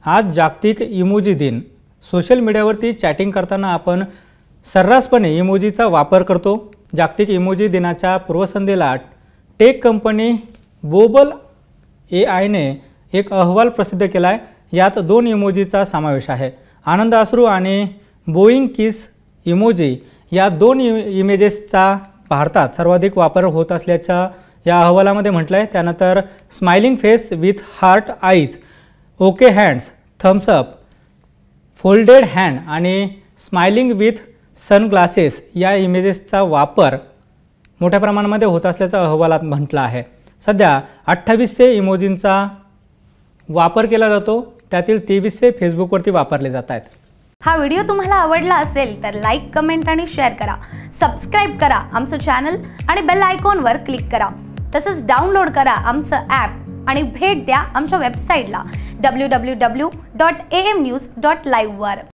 आज जागतिक इमोजी दिन। सोशल मीडियावरती चॅटिंग करताना आपण सर्रासपणे इमोजीचा वापर करतो। जागतिक इमोजी दिनाच्या पूर्वसंध्येला टेक कंपनी बोबल एआयने एक अहवाल प्रसिद्ध केला आहे। यात 2 इमोजीचा समावेश आहे। आनंद अश्रू आणि बोईंग किस इमोजी या 2 इमेजेसचा भारतात सर्वाधिक वापर होत असल्याचा या अहवालामध्ये म्हटलं आहे। त्यानंतर smiling face with heart eyes, okay hands, thumbs up, folded hand आणि स्माइलिंग विथ सनग्लासेस या इमेजेसचा वापर मोठ्या प्रमाणामध्ये होत असल्याचा अहवालात म्हटलं आहे। सध्या 2800 इमोजींचा वापर केला जातो, त्यातील 2300 फेसबुकवरती वापरले जात आहेत। हा व्हिडिओ तुम्हाला आवडला असेल तर लाईक, कमेंट आणि शेअर करा। सबस्क्राइब करा आमचं चॅनल आणि बेल आयकॉनवर क्लिक करा। तसंच डाउनलोड करा आमचं ॲप आणि भेट द्या आमच्या वेबसाईटला www.amnews.live वर।